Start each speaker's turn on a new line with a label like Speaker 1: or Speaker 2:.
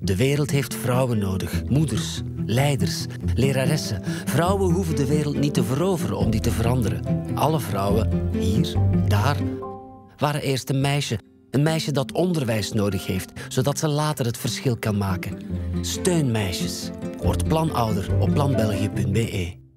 Speaker 1: De wereld heeft vrouwen nodig. Moeders, leiders, leraressen. Vrouwen hoeven de wereld niet te veroveren om die te veranderen. Alle vrouwen, hier, daar, waren eerst een meisje. Een meisje dat onderwijs nodig heeft, zodat ze later het verschil kan maken. Steun meisjes. Word planouder op planbelgië.be.